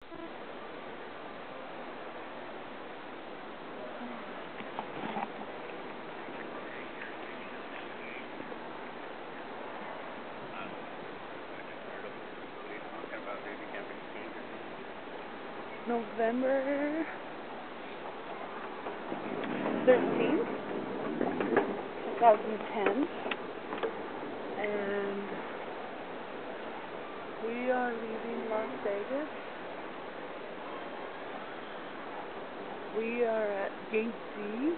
November 13th, 2010, and we are leaving Las Vegas. We are at Gate D.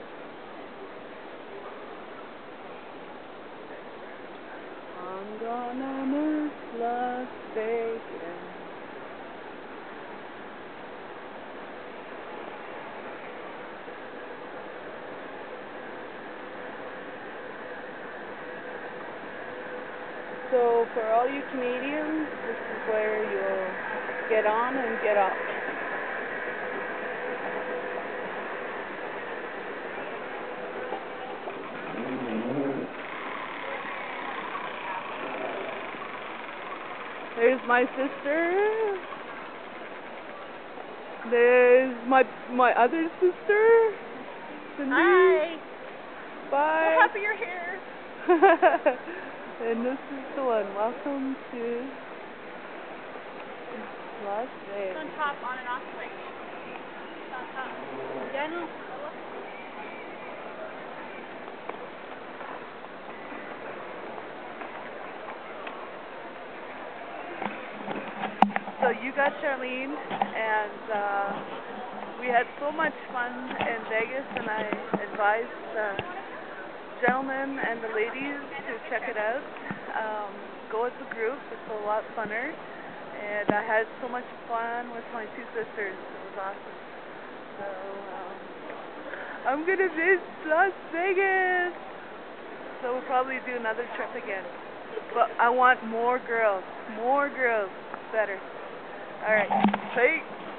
I'm gonna miss Las Vegas. So for all you Canadians, this is where you'll get on and get off. There's my sister. There's my other sister. Cindy. Hi. Bye. So happy you're here. And this is the one. Welcome to Las Vegas. It's on top, on and off switch. It's on top. Yeah, no. So you got Charlene, and we had so much fun in Vegas, and I advised the gentlemen and the ladies to check it out. Go as a group, it's a lot funner, and I had so much fun with my two sisters. It was awesome. So I'm gonna miss Las Vegas. So we'll probably do another trip again. But I want more girls, better. All right, peace.